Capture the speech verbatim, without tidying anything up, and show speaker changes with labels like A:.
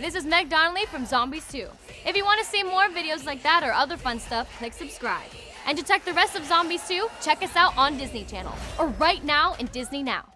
A: this is Meg Donnelly from Zombies two. If you want to see more videos like that or other fun stuff, click subscribe. And to check the rest of Zombies two, check us out on Disney Channel or right now in Disney Now.